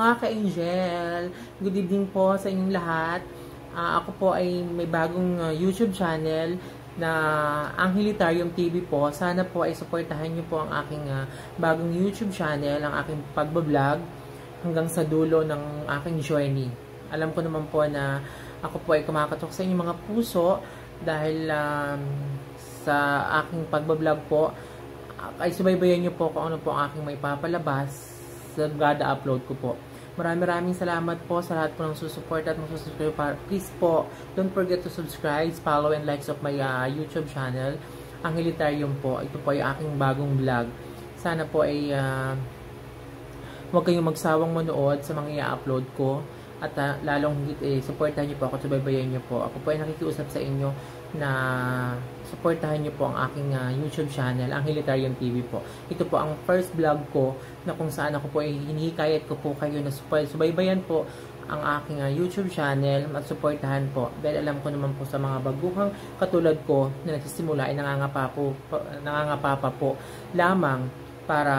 mga ka-angel. Good evening po sa inyong lahat. Ako po ay may bagong YouTube channel na Angelitarium TV po. Sana po ay suportahan niyo po ang aking bagong YouTube channel, ang aking pagbablog hanggang sa dulo ng aking journey. Alam ko naman po na ako po ay kumakatok sa inyong mga puso dahil sa aking pagbablog po ay subaybayan niyo po kung ano po ang aking may papalabas sa gada upload ko po. Maraming salamat po sa lahat po ng susupport at magsusubscribe. Please po, don't forget to subscribe, follow, and likes of my YouTube channel, Angelitarium po. Ito po ay aking bagong vlog. Sana po ay huwag kayong magsawang manood sa mga i-upload ko. At lalong higit, supportahan niyo po ako, subaybayan niyo po. Ako po ay nakikiusap sa inyo na supportahan niyo po ang aking YouTube channel, Angelitarium TV po. Ito po ang first vlog ko na kung saan ako po ay hinihikayat ko po kayo na subaybayan po ang aking YouTube channel at supportahan po. Dahil alam ko naman po sa mga baguhang katulad ko na nagsisimula ay nangangapa po lamang para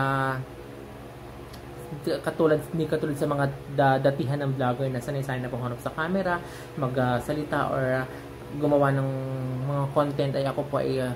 katulad sa mga datihan ng vlogger na sanay-sanay na pong hanap sa camera, magsalita or gumawa ng mga content. Ay ako po ay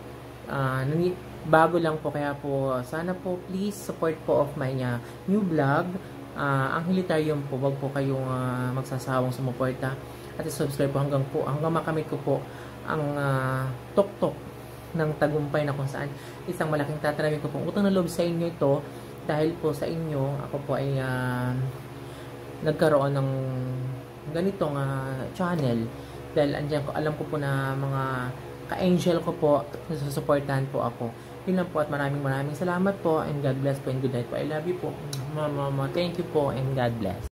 bago lang po, kaya po sana po please support po of my new vlog, Angelitarium po. Wag po kayong magsasawang sumuporta at subscribe po hanggang makamit ko po ang tuktok ng tagumpay na kung saan isang malaking tatanawin ko pong utang na loob sa inyo ito. Dahil po sa inyo, ako po ay nagkaroon ng ganitong channel. Dahil alam ko po na mga ka-angel ko po, nasusuportahan po ako. Yun lang po at maraming salamat po, and God bless po and good night po. I love you po. Mama, thank you po and God bless.